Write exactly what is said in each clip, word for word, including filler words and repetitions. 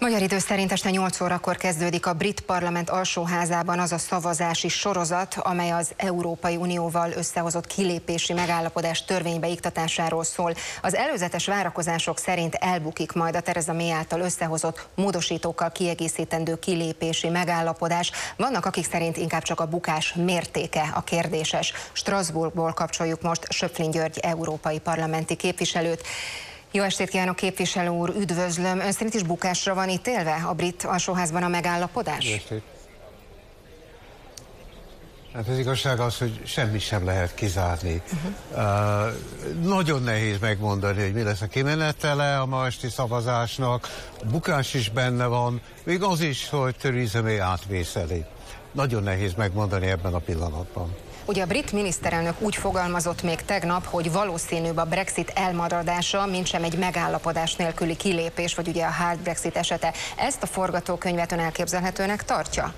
Magyar idő szerint este nyolc órakor kezdődik a brit parlament alsóházában az a szavazási sorozat, amely az Európai Unióval összehozott kilépési megállapodás törvénybe iktatásáról szól. Az előzetes várakozások szerint elbukik majd a Theresa May által összehozott módosítókkal kiegészítendő kilépési megállapodás. Vannak, akik szerint inkább csak a bukás mértéke a kérdéses. Strasbourgból kapcsoljuk most Schöpflin György európai parlamenti képviselőt. Jó estét kívánok, képviselő úr, üdvözlöm. Ön szerint is bukásra van ítélve a brit alsóházban a megállapodás? Jó estét. Hát az igazság az, hogy semmi sem lehet kizárni. Uh-huh. uh, nagyon nehéz megmondani, hogy mi lesz a kimenetele a ma esti szavazásnak. A bukás is benne van, még az is, hogy Theresa May átvészeli. Nagyon nehéz megmondani ebben a pillanatban. Ugye a brit miniszterelnök úgy fogalmazott még tegnap, hogy valószínűbb a Brexit elmaradása, mint sem egy megállapodás nélküli kilépés, vagy ugye a hard Brexit esete. Ezt a forgatókönyvet ön elképzelhetőnek tartja?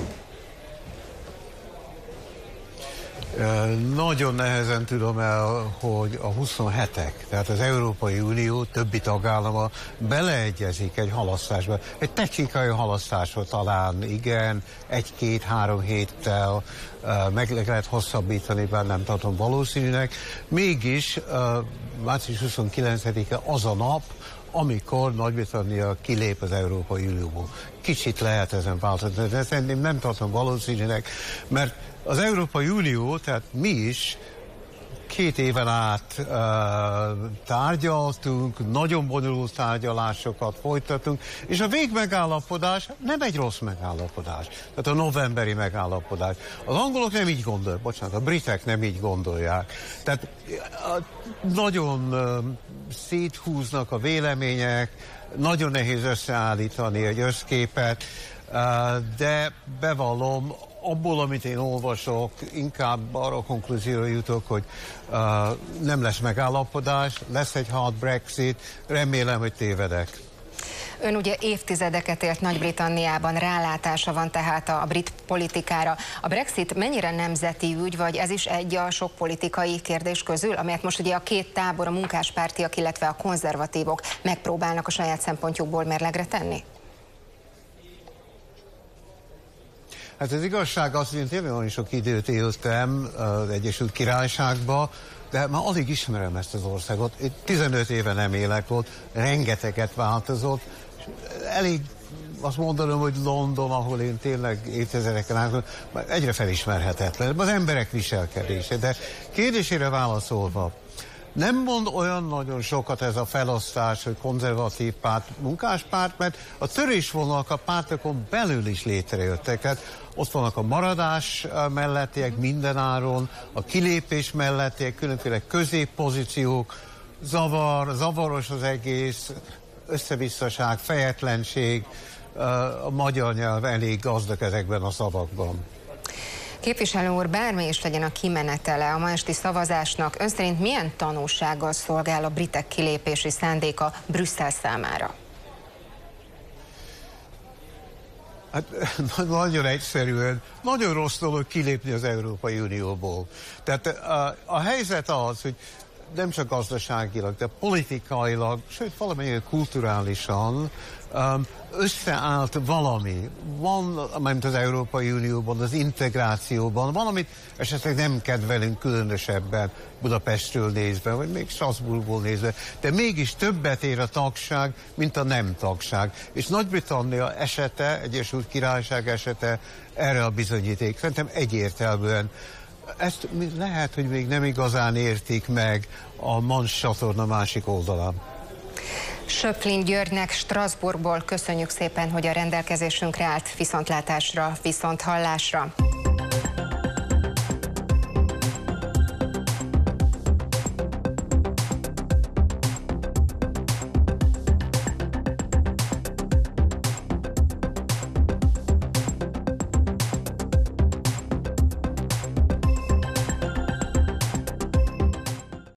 Nagyon nehezen tudom el, hogy a huszonhetek, tehát az Európai Unió többi tagállama beleegyezik egy halasztásba. Egy technikai halasztásra talán igen, egy-két-három héttel meg lehet hosszabbítani, bár nem tartom valószínűnek. Mégis március huszonkilencedike az a nap, amikor Nagy-Britannia kilép az Európai Unióból. Kicsit lehet ezen változni, de szerintem nem tartom valószínűnek, mert az Európai Unió, tehát mi is két éven át uh, tárgyaltunk, nagyon bonyolult tárgyalásokat folytatunk, és a végmegállapodás nem egy rossz megállapodás. Tehát a novemberi megállapodás. Az angolok nem így gondolják, bocsánat, a britek nem így gondolják. Tehát uh, nagyon uh, széthúznak a vélemények, nagyon nehéz összeállítani egy összképet, uh, de bevallom, abból, amit én olvasok, inkább arra a konklúzióra jutok, hogy uh, nem lesz megállapodás, lesz egy hard Brexit, remélem, hogy tévedek. Ön ugye évtizedeket élt Nagy-Britanniában, rálátása van tehát a brit politikára. A Brexit mennyire nemzeti ügy, vagy ez is egy a sok politikai kérdés közül, amelyet most ugye a két tábor, a munkáspártiak, illetve a konzervatívok megpróbálnak a saját szempontjukból mérlegre tenni? Hát az igazság az, hogy én tényleg nagyon sok időt éltem az Egyesült Királyságba, de már alig ismerem ezt az országot. Én tizenöt éve nem élek ott, rengeteget változott, elég azt mondanom, hogy London, ahol én tényleg évtizedeken át, egyre felismerhetetlen, az emberek viselkedése. De kérdésére válaszolva, nem mond olyan nagyon sokat ez a felosztás, hogy konzervatív párt, munkáspárt, mert a törésvonalak a pártokon belül is létrejöttek. Hát ott vannak a maradás mellettiek mindenáron, a kilépés mellettiek, különféle középpozíciók, zavar, zavaros az egész, összevisszaság, fejetlenség, a magyar nyelv elég gazdag ezekben a szavakban. Képviselő úr, bármi is legyen a kimenetele a ma esti szavazásnak, ön szerint milyen tanulsággal szolgál a britek kilépési szándéka Brüsszel számára? Hát nagyon egyszerűen, nagyon rossz dolog kilépni az Európai Unióból. Tehát a, a helyzet az, hogy nem csak gazdaságilag, de politikailag, sőt valamennyire kulturálisan um, összeállt valami. Van, mint az Európai Unióban, az integrációban, valamit esetleg nem kedvelünk különösebben Budapestről nézve, vagy még Strasbourgból nézve, de mégis többet ér a tagság, mint a nem tagság. És Nagy-Britannia esete, Egyesült Királyság esete erre a bizonyíték. Szerintem egyértelműen. Ezt lehet, hogy még nem igazán értik meg a Manch csatorna másik oldalán. Schöpflin Györgynek Strasbourgból köszönjük szépen, hogy a rendelkezésünkre állt. Viszontlátásra, viszonthallásra.